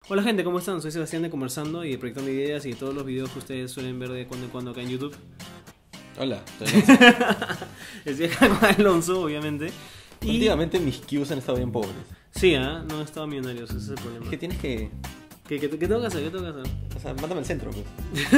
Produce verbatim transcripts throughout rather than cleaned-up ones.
Hola gente, ¿cómo están? Soy Sebastián de Conversando y de Proyectando Ideas y de todos los videos que ustedes suelen ver de cuando en cuando acá en YouTube. Hola, soy Alonso. Estoy acá con Alonso, obviamente. Y... Últimamente mis cues han estado bien pobres. Sí, ¿eh? No he estado millonarios, ese es el problema. Es que tienes que... ¿Qué, qué, qué tengo que hacer? ¿Qué tengo que hacer? O sea, mándame al centro, pues.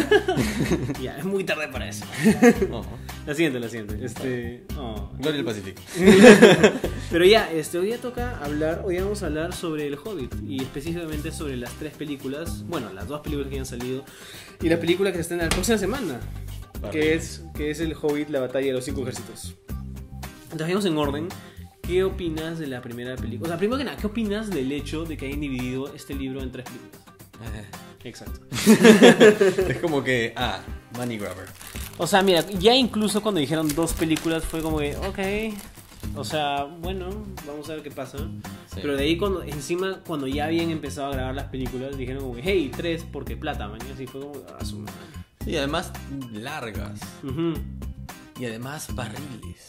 Ya, es muy tarde para eso. No. La siguiente, la siguiente. Este... Oh. Gloria al Pacífico. Pero ya, este, hoy día toca hablar, hoy vamos a hablar sobre El Hobbit y específicamente sobre las tres películas, bueno, las dos películas que han salido y la película que se estrena la próxima semana, Vale. que es, que es El Hobbit, la batalla de los cinco ejércitos. Entonces, vamos en orden. ¿Qué opinas de la primera película? O sea, primero que nada, ¿qué opinas del hecho de que hayan dividido este libro en tres películas? Exacto. Es como que... Ah, money grabber. O sea, mira, ya incluso cuando dijeron dos películas fue como que, ok... O sea, bueno, vamos a ver qué pasa. Sí. Pero de ahí cuando encima cuando ya habían empezado a grabar las películas dijeron como que, hey, tres porque plata, man. Y así fue como, ah, su madre. Sí, además largas. Ujú. Y además barriles.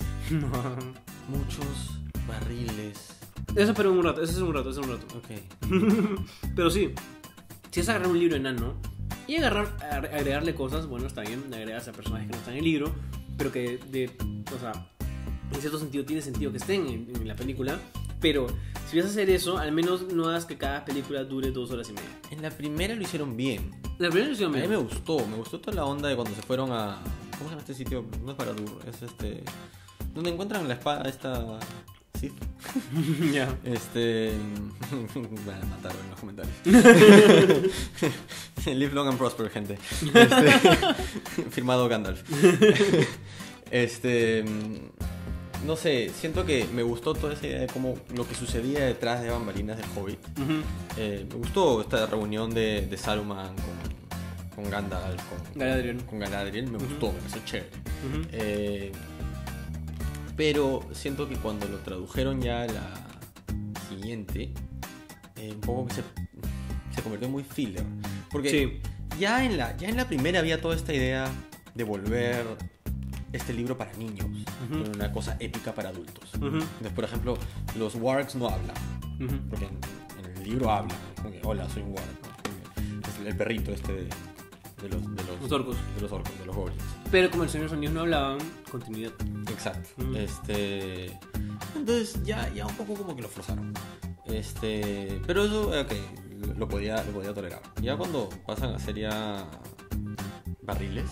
Muchos barriles. Eso pero en un rato, eso es en un rato, eso es en un rato. Ok. Pero sí, si es agarrar un libro enano y agarrar, agregarle cosas, bueno, está bien, agregas a personajes que no están en el libro, pero que de, o sea, en cierto sentido tiene sentido que estén en, en la película. Pero si vas a hacer eso, al menos no hagas que cada película dure dos horas y media. En la primera lo hicieron bien. La primera lo hicieron A mí bien. me gustó, me gustó toda la onda de cuando se fueron a... ¿Cómo se llama este sitio? No es Baradur, es este... Donde encuentran la espada esta... Sith. Ya. Este... Me van a matar en los comentarios. Live long and prosper, gente. Este... Firmado Gandalf. Este... No sé, siento que me gustó toda esa idea de cómo lo que sucedía detrás de bambalinas del Hobbit. Uh-huh. Eh, me gustó esta reunión de, de Saruman con, con Gandalf, con Galadriel. Con Galadriel, me Uh-huh. gustó, me pareció chévere. Uh-huh. Eh, pero siento que cuando lo tradujeron ya a la siguiente, eh, un poco que se, se convirtió muy filler. Porque Sí. ya, en la, ya en la primera había toda esta idea de volver este libro para niños, Ujú. uh-huh. Una cosa épica para adultos. Uh-huh. Entonces, por ejemplo, los wargs no hablan, Uh-huh. porque en, en el libro hablan, como que, hola, soy un warg, ¿no? Es el perrito este de, de, los, de los, Los orcos. de los orcos, de los goblins. Pero como el Señor de los Anillos no hablaban, continuidad. Exacto. Mm. Este, entonces ya, ya un poco como que lo forzaron. Este, pero eso, ok, lo podía, lo podía tolerar. Ya cuando pasan a ser ya barriles,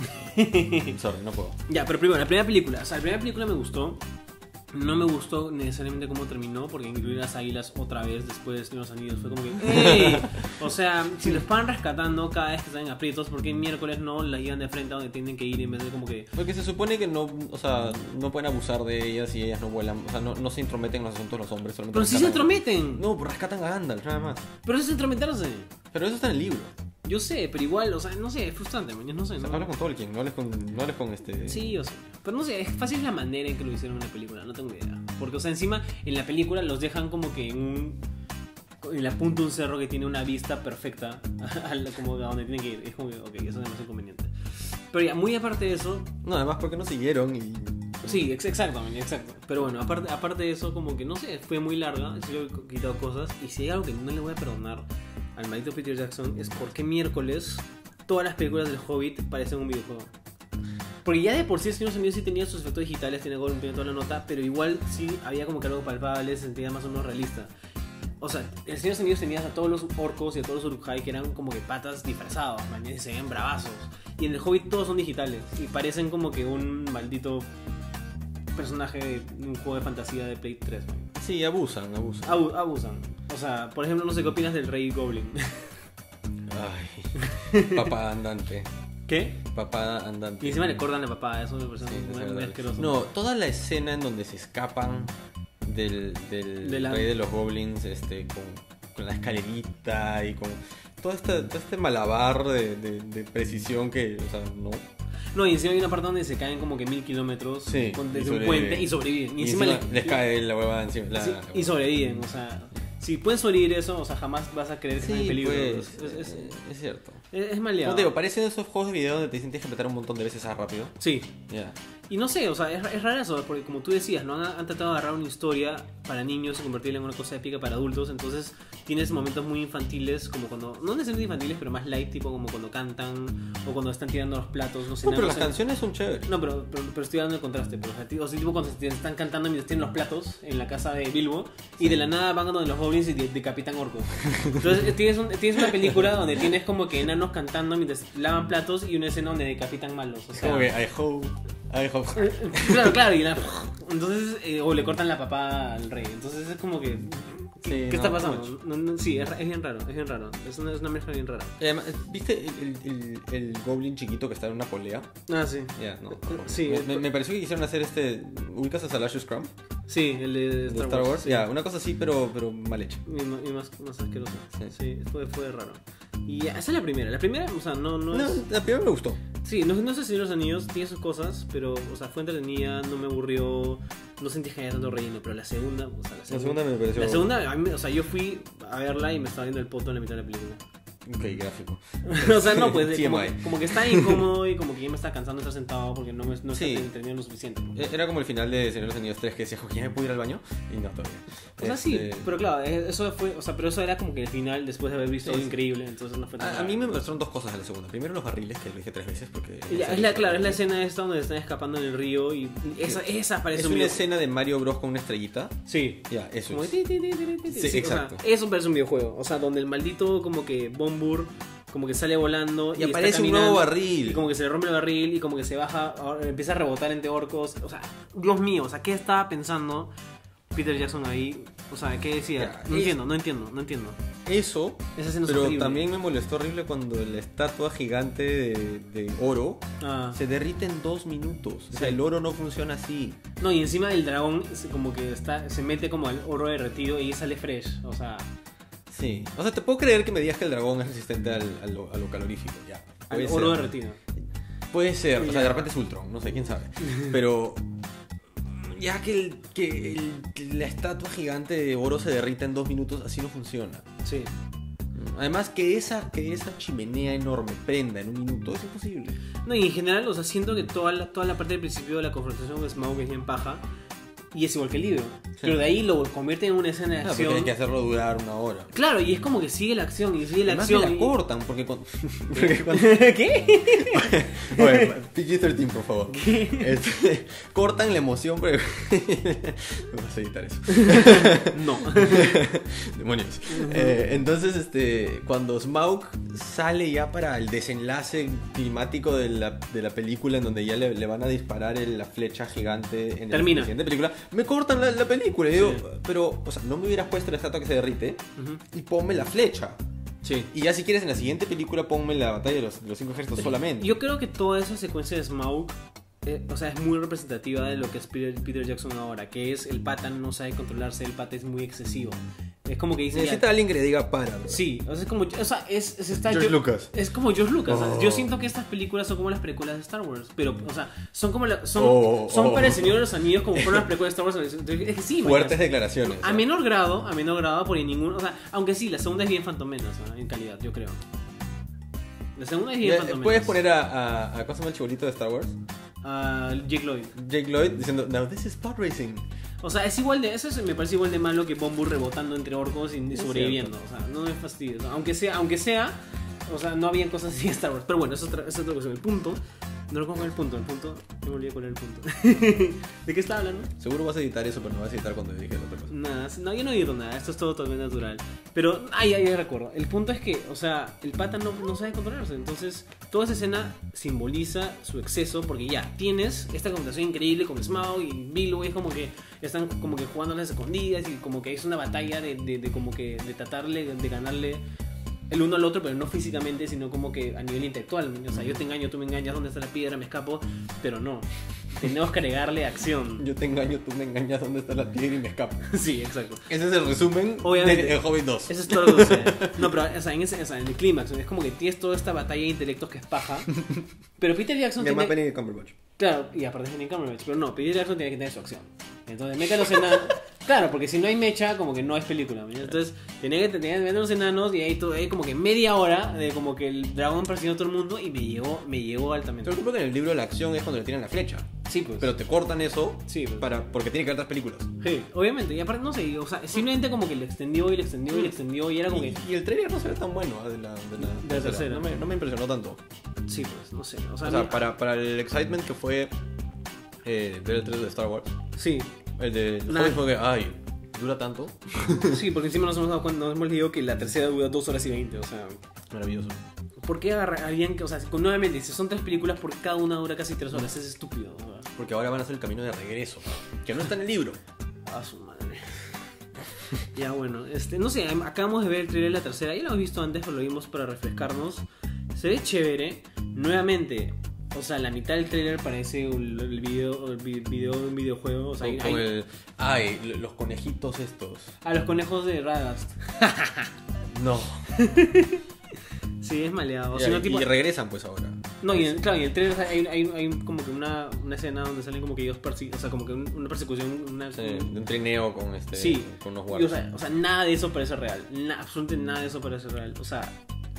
sorry, no puedo. Ya, pero primero, la primera película. O sea, la primera película me gustó. No me gustó necesariamente cómo terminó, porque incluir las águilas otra vez después de los anillos fue como que ¡ey! O sea, si los van rescatando cada vez que están en aprietos, ¿por qué miércoles no las llevan de frente a donde tienen que ir en vez de como que... Porque se supone que no, o sea, no pueden abusar de ellas y ellas no vuelan, o sea, no, no se intrometen en los asuntos de los hombres. Pero sí se entrometen. No, pues rescatan a Gandalf, nada más. Pero eso es entrometerse. Pero eso está en el libro. Yo sé, pero igual, o sea, no sé, es frustrante, man, no sé. O sea, ¿no? habla con Tolkien, no hables con, no hables con este... Sí, yo sé. Pero no sé, es fácil la manera en que lo hicieron en la película, no tengo idea. Porque, o sea, encima en la película los dejan como que en un... en la punta de un cerro que tiene una vista perfecta a la- como a donde tienen que ir. Es como que, ok, eso es demasiado conveniente. Pero ya, muy aparte de eso... No, además porque no siguieron y... Sí, ex- exacto, man, exacto. Pero bueno, aparte, aparte de eso, como que, no sé, fue muy larga. Sí le he quitado cosas. Y si hay algo que no le voy a perdonar al maldito Peter Jackson es por qué miércoles todas las películas del Hobbit parecen un videojuego. Porque ya de por sí el Señor de los Anillos sí tenía sus efectos digitales, tenía Gollum, tenía toda la nota, pero igual sí había como que algo palpable, se sentía más o menos realista. O sea, el Señor de los Anillos tenía a todos los orcos y a todos los Uruk-hai que eran como que patas disfrazados, man, y se ven bravazos. Y en el Hobbit todos son digitales y parecen como que un maldito personaje de un juego de fantasía de Play tres, man. Sí, abusan, abusan. Abu- abusan. O sea, por ejemplo, no sé qué opinas del Rey Goblin. Ay, papá andante. ¿Qué? Papá andante. Y encima le cortan la papada, eso me parece Sí, muy, muy desagradable. asqueroso. No, toda la escena en donde se escapan del, del De la- rey de los goblins, este, con, con la escalerita y con todo este, todo este malabar de, de, de precisión que, o sea, no. No, y encima hay una parte donde se caen como que mil kilómetros Sí, con- y desde un sobreviven. puente y sobreviven. Y, Y, encima, le- les cae la hueva encima. La, sí, y sobreviven, o sea, si puedes sobrevivir eso, o sea, jamás vas a creer que estás en sí, peligro. pues, es, es, eh, es cierto. es, es maleado. Como te digo, parecen esos juegos de video donde te tienes que apretar un montón de veces a rápido. Sí. Ya. Y no sé, o sea, es, es raro eso, porque como tú decías, ¿no? Han, han tratado de agarrar una historia para niños y convertirla en una cosa épica para adultos, entonces tienes momentos muy infantiles, como cuando, no necesariamente infantiles, pero más light, tipo como cuando cantan o cuando están tirando los platos, no sé. No, pero no las sé. canciones son chéveres. No, pero, pero, pero estoy dando el contraste, pero, o sea, tipo, o sea, tipo cuando se están cantando mientras tienen los platos en la casa de Bilbo y de la nada van donde los goblins y de- decapitan orcos. Entonces tienes, un, tienes una película donde tienes como que enanos cantando mientras lavan platos y una escena donde decapitan malos. O Es sea, como que I hope, I hope. claro, claro, y la, entonces, eh, o le cortan la papa al rey. Entonces es como que, Sí, ¿qué no, está pasando? mucho. No, no, sí, es, es bien raro, es bien raro. Es una, es una mezcla bien rara. Y además, ¿viste el, el, el, el goblin chiquito que está en una polea? Ah, sí. Ya, no. Sí, me, es- me, me pareció que quisieron hacer este. ¿Ubicas a Salacious Crumb? Sí, el de De Star, Star Wars. sí. Ya, una cosa así, pero, pero mal hecha. Y, ma- y más, más asqueroso. Sí. Sí, fue, fue raro. Y esa es la primera. La primera, o sea, no, no, No, es... la primera me gustó. Sí, no, no sé si los anillos tiene sus cosas, pero, o sea, fue entretenida, no me aburrió, no sentí que haya tanto relleno, pero la segunda, o sea, la La segunda... segunda me pareció. La segunda, a mí, o sea, yo fui a verla y me estaba viendo el poto en la mitad de la película. Ok, gráfico. O sea, no, pues de- como, T M I. que- como que está incómodo y como que ya me está cansando de estar sentado porque no me no Sí. está entretenido lo suficiente. Eh, Era como el final de Señor de los Anillos tres que decía, ¿ya me puedo ir al baño? Y no, todavía. O sea, sí, Este, pero claro, eh, eso fue, o sea, pero eso era como que el final después de haber visto Sí, algo sí. increíble, entonces no fue tan A, a grave. mí me mostraron dos cosas en la segunda. Primero los barriles, que lo dije tres veces porque... Y ya, es la, claro, es la escena esta donde están escapando en el río y esa, esa parece Es un una video- escena de Mario Bros con una estrellita. Sí. Ya, eso Como es. ti, ti, ti, ti, ti, ti. Sí, o sea, exacto. eso parece un videojuego. O sea, donde el maldito como que Bombur como que sale volando Y está aparece un caminando, nuevo barril. y como que se le rompe el barril y como que se baja, ahora empieza a rebotar entre orcos. O sea, Dios mío, o sea, ¿qué estaba pensando Peter Jackson ahí? O sea, ¿qué decía? Ya, No es- entiendo, no entiendo, no entiendo. Eso, Esa escena es pero horrible. también me molestó horrible cuando la estatua gigante de, de oro Ah. se derrite en dos minutos. O sea, Sí. el oro no funciona así. No, y encima el dragón se- como que está, se mete como al oro derretido y sale fresh. O sea, Sí. O sea, te puedo creer que me digas que el dragón es resistente al, a, lo, a lo calorífico, ya. al Puede oro ser. derretido. Puede ser, o sea, Ya. de repente es Ultron, no sé, quién sabe. Pero ya que, el, que el- que la estatua gigante de oro se derrita en dos minutos, así no funciona. Sí. Además, que esa, que esa chimenea enorme prenda en un minuto es imposible. No, y en general, o sea, siento que toda la, toda la parte del principio de la confrontación con Smaug es bien paja. Y es igual que el libro. Pero de ahí lo convierte en una escena de Claro, porque acción. hay que hacerlo durar una hora. Claro, y es como que sigue la acción y sigue la Además acción. me la y- cortan, porque cuando... porque cuando- ¿Qué? Oye, P G trece, por favor. Este, cortan la emoción, pero... Me vas a editar eso. No. Demonios. Eh, entonces, este, cuando Smaug sale ya para el desenlace climático de la, de la película, en donde ya le, le van a disparar el- la flecha gigante en Termina. la siguiente película, me cortan la, la película. Y digo, Sí. pero, o sea, no me hubieras puesto la estatua que se derrite Ujú. y ponme la flecha. Sí. Y ya si quieres en la siguiente película ponme la batalla de los, de los cinco ejércitos solamente. Yo creo que toda esa secuencia de Smaug, eh, o sea, es muy representativa de lo que es Peter, Peter Jackson ahora, que es el pata no sabe controlarse, el pata es muy excesivo. Es como que dice... Necesita alguien que le diga para, bro. Sí, o sea, es como, o sea, es, es está George yo- Lucas. Es como George Lucas. o sea, Oh. Yo siento que estas películas son como las películas de Star Wars, pero, o sea, son como la- son, Oh, son oh. para el Señor de los Anillos como fueron las películas de Star Wars. Es que sí, Fuertes mañas. declaraciones. A menor grado, a menor grado, porque ningún, o sea, aunque sí, la segunda es bien fantomena, o sea, en calidad, yo creo. La segunda es bien Ya, fantomena. ¿Puedes poner a, a, a ¿cómo se llama el chibolito de Star Wars? a Jake Lloyd. Jake Lloyd diciendo, now this is pod racing. O sea, es igual de, eso es- me parece igual de malo que Bombur rebotando entre orcos y Es sobreviviendo. O sea, no me fastidies. Aunque sea, aunque sea, o sea, no habían cosas así en Star Wars. Pero bueno, eso es otra, eso es otra cuestión. El punto, no recuerdo el punto, el punto, me olvidé cuál era el punto. ¿De qué estaba hablando? Seguro vas a editar eso, pero no vas a editar cuando dije la otra cosa. Nada, no, yo no digo nada, esto es todo totalmente natural. Pero, ay, ay, ay, recuerdo. El punto es que, o sea, el pata no, no sabe controlarse. Entonces, toda esa escena simboliza su exceso, porque ya tienes esta conversación increíble con Smaug y Bilbo, y es como que están como que jugando a las escondidas y como que es una batalla de, de, de como que de tratarle, de ganarle el uno al otro, pero no físicamente, sino como que a nivel intelectual. O sea, yo te engaño, tú me engañas, ¿dónde está la piedra? Me escapo, pero no. Tenemos que agregarle acción. Yo te engaño, tú me engañas, ¿dónde está la piedra? Y me escapo. Sí, exacto. Ese es el resumen Obviamente. de El Hobbit dos. Eso es todo lo que sucede. No, pero o sea, en, ese, o sea, en el clímax es como que tienes toda esta batalla de intelectos que es paja. Pero Peter Jackson Y además tiene... Benedict Cumberbatch. Claro, y aparte es Benedict Cumberbatch, pero no, Peter Jackson tiene que tener su acción. Entonces, métalos enanos. Claro, porque si no hay mecha, como que no es película. ¿Me entiendes? Entonces, tenía que tener que meter los enanos y ahí, todo, ahí como que media hora de como que el dragón persiguiendo a todo el mundo y me llegó, me llegó altamente. Pero creo que en el libro la acción es cuando le tiran la flecha. Sí, pues. Pero te cortan eso Sí, pues. para, porque tiene que haber otras películas. Sí, obviamente. Y aparte, no sé, o sea, simplemente como que le extendió y le extendió y le extendió y era como Y, que... y el trailer no se ve tan bueno ah, de la, de la, De la tercera. No me, no me impresionó tanto. Sí, pues, no sé. O sea, O sea, a mí- para, para el excitement que fue eh, ver el trailer de Star Wars, Sí, el de Nah. Hobbit fue que, ay, dura tanto. sí, porque encima nos hemos dado cuenta, nos hemos leído que la tercera dura dos horas y veinte, o sea... Maravilloso. ¿Por qué agarrarían que, o sea, con- nuevamente, si son tres películas, por cada una dura casi tres horas? Es estúpido, o sea. Porque ahora van a hacer el camino de regreso, que no está en el libro. A su madre. Ya bueno, este, no sé, acabamos de ver el trailer de la tercera, ya lo hemos visto antes, pero lo vimos para refrescarnos. Se ve chévere, nuevamente, o sea, la mitad del trailer parece el, el video, el vi- video de un videojuego, o sea, hay, Con hay- el, ay, los conejitos estos. a los conejos de Radagast. No. Sí, es maleado. O Y, si no, tipo, y regresan pues ahora. no, y en, claro, y en el trailer hay, hay, hay como que una, una escena donde salen como que ellos persiguen, o sea, como que un- una persecución, una, Sí, de un trineo con este Sí, con unos y, o, guardias. sea, o sea, nada de eso parece real. Na- absolutamente nada de eso parece real. O sea,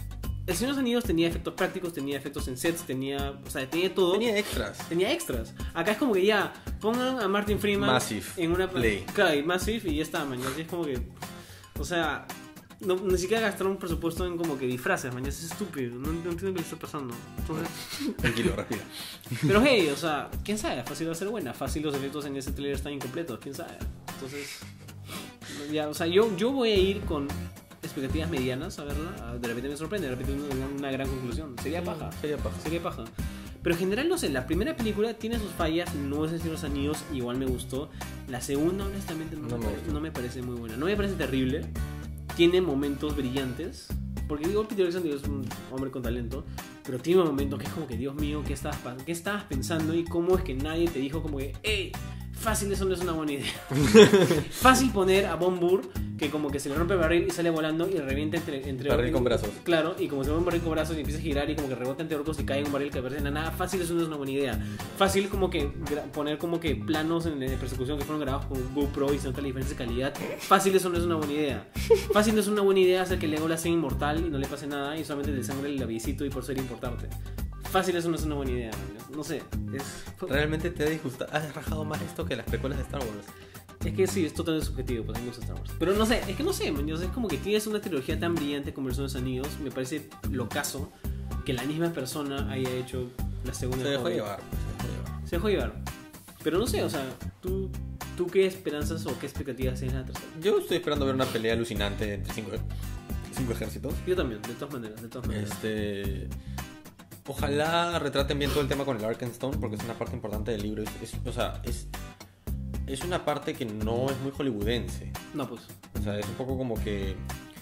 El Señor de los Anillos tenía efectos prácticos, tenía efectos en sets, tenía, o sea, tenía todo. Tenía extras. Tenía extras. Acá es como que ya pongan a Martin Freeman Massive en una Play. Claro, y Massive y ya está, man. Así es como que, o sea, no, ni siquiera gastaron un presupuesto en como que disfraces, man. Es estúpido. No, no entiendo qué está pasando. Entonces, Tranquilo, respira. pero hey, o sea, quién sabe, fácil va a ser buena, fácil los efectos en ese trailer están incompletos, quién sabe. Entonces, ya, o sea, yo, yo voy a ir con expectativas medianas a verla, de repente me sorprende, de repente una, una gran conclusión. Sería paja, Sería paja. sería paja. Pero en general, no sé, la primera película tiene sus fallas, no es El Señor de los Anillos, igual me gustó. La segunda, honestamente, no, No me, me pare- gustó. no me parece muy buena. No me parece terrible, tiene momentos brillantes. Porque digo, Peter Jackson es un hombre con talento, pero tiene momentos que es como que, Dios mío, ¿qué estabas, pa- ¿qué estabas pensando? Y cómo es que nadie te dijo como que, hey, fácil, eso no es una buena idea. Fácil poner a Von Burr, que como que se le rompe el barril y sale volando y revienta entre... entre Barril con brazos. Claro, y como se mueve un barril con brazos y empieza a girar y como que rebota entre orcos y cae en un barril que aparece en la nada. Fácil, eso no es una buena idea. Fácil como que gra- poner como que planos en la persecución que fueron grabados con GoPro y se nota la diferencia de calidad. Fácil, eso no es una buena idea. Fácil, no es una buena idea hacer que Legolas sea inmortal y no le pase nada y solamente te sangre el labiecito y por ser importante. Fácil, eso no es una buena idea, man. No sé, es... Realmente te ha disgustado. Has rajado más esto que las precuelas de Star Wars. Es que sí, es totalmente subjetivo, pues a mí me gusta Star Wars. Pero no sé, es que no sé, man, o sea, es como que tienes una trilogía tan brillante como El Señor de los Anillos. Me parece locazo que la misma persona haya hecho la segunda. Se dejó Hobbit. llevar. Se dejó llevar. Se dejó llevar. Pero no sé, o sea, ¿tú, tú qué esperanzas o qué expectativas tienes en la tercera? Yo estoy esperando ver una pelea alucinante entre cinco, cinco ejércitos. Yo también, de todas maneras, de todas maneras. Este. Ojalá retraten bien todo el tema con el Arkenstone, porque es una parte importante del libro. Es, es- o sea, es, es una parte que no es muy hollywoodense. No, pues. O sea, es un poco como que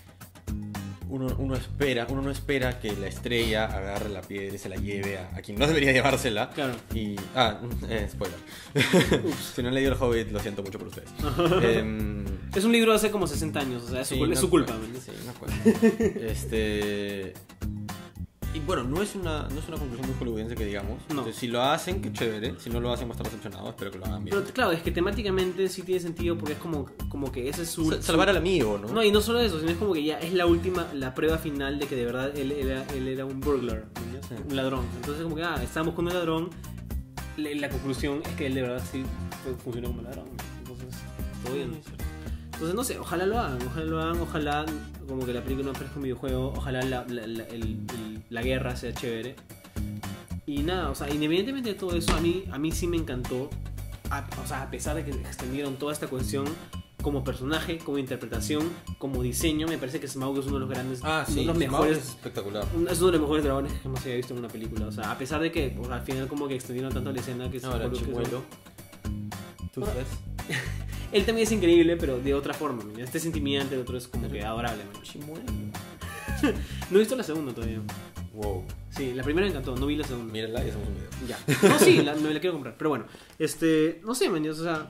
uno, uno espera, uno no espera que la estrella agarre la piedra y se la lleve a, a quien no debería llevársela. Claro. Y. Ah, eh, spoiler. si no han leído el Hobbit, lo siento mucho por ustedes. Em, Es un libro de hace como sesenta años, o sea, es su, Sí, cul- me es su culpa, acuerdo. man. Sí, me acuerdo. Este. Y bueno, no es una, no es una conclusión muy hollywoodense que digamos. No. Entonces, si lo hacen, qué chévere. Si no lo hacen, va a estar decepcionado. Espero que lo hagan bien. Pero claro, es que temáticamente sí tiene sentido porque es como, como que ese es su... Sa- Salvar al amigo, ¿no? No, y no solo eso, sino es como que ya es la última, la prueba final de que de verdad él era, él era un burglar, ¿no? Sí. Un ladrón. Entonces como que, ah, estábamos con un ladrón, la, la conclusión es que él de verdad sí fue- funcionó como ladrón. Entonces, todo bien. Entonces, no sé, ojalá lo hagan, ojalá lo hagan, ojalá como que la película no parezca un videojuego, ojalá la, la, la, el- el- la guerra sea chévere. Y nada, o sea, independientemente de todo eso, a mí, a mí sí me encantó, a, o sea, a pesar de que extendieron toda esta cuestión, como personaje, como interpretación, como diseño, me parece que Smaug es uno de los grandes, Ah, uno sí. de los Smaug mejores, es espectacular. un- es uno de los mejores dragones que jamás había visto en una película. O sea, a pesar de que o sea, al final como que extendieron tanto la escena que se Ahora, que chimuelo. ¿Tú Ah. sabes? él también es increíble, pero de otra forma. Man. Este es intimidante, el otro es como que adorable. Man. Chimuelo. No he visto la segunda todavía. Wow. Sí, la primera me encantó, no vi la segunda. Mírenla y hacemos un video. Ya. No, sí, la, me la quiero comprar. Pero bueno, este, no sé, man, o sea,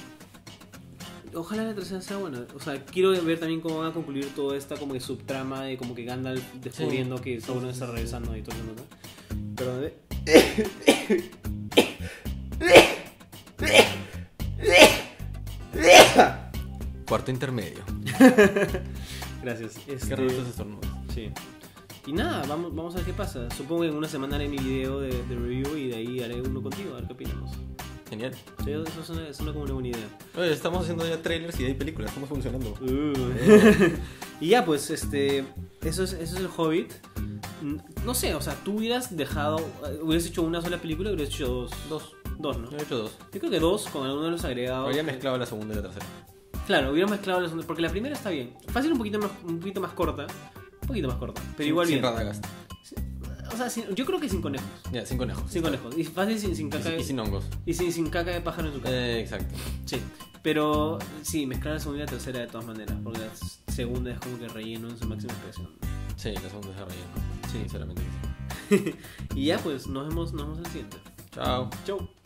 ojalá la tercera sea buena. O sea, quiero ver también cómo van a concluir toda esta como que subtrama de como que Gandalf descubriendo que Sauron está regresando y todo eso, ¿no? Perdón, ¿eh? Cuarto intermedio. Gracias. Qué Este, raro estos estornudos. sí. Y nada, vamos, vamos a ver qué pasa. Supongo que en una semana haré mi video de, de review y de ahí haré uno contigo, a ver qué opinamos. Genial. Sí, eso suena, suena como una buena idea. Oye, estamos haciendo ya trailers y hay películas, estamos funcionando. Uh. Y ya, pues, este. Eso es, eso es el Hobbit. No sé, o sea, tú hubieras dejado. Hubieras hecho una sola película y hubieras hecho dos. Dos. Dos, ¿no? Yo he hecho dos. Yo creo que dos con alguno de los agregados. Habría mezclado la segunda y la tercera. Claro, hubiera mezclado las ondas, porque la primera está bien. Fácil un poquito más, un poquito más corta. Un poquito más corta. Pero igual sin bien. Radagast. O sea, sin- yo creo que sin conejos. Ya, sin conejos. Sin conejos. Y fácil sin, sin Y, caca sin- de, y sin hongos. y sin, sin caca de pájaro en su casa. Eh, exacto. Sí. Pero sí, mezclar la segunda y la tercera de todas maneras. Porque la segunda es como que relleno en su máxima expresión. Sí, la segunda es de relleno. Sí. Sinceramente. Y ya pues, nos vemos, nos vemos en el siguiente. Chao. Chau.